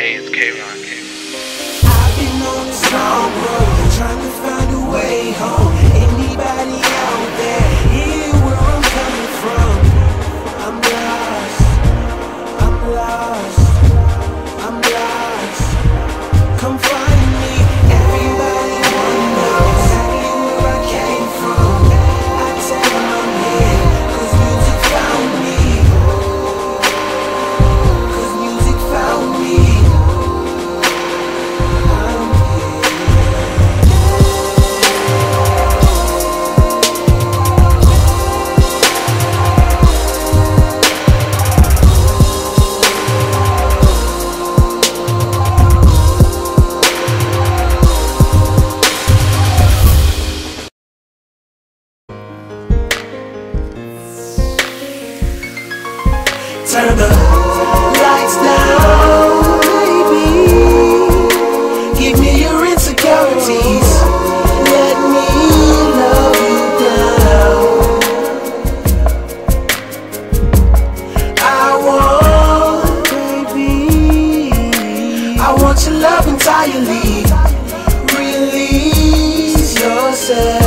Hey, it's K-Rock. I've been on this long road, trying to find a way home. Anybody out there, hear where I'm coming from? I'm lost, I'm lost, I'm lost. Come find me, everybody wanna know exactly where I came from. I tell them I'm here, 'cause music found me. 'Cause music found me. Turn the lights down, baby. Give me your insecurities. Let me love you down. I want your love entirely. Release yourself.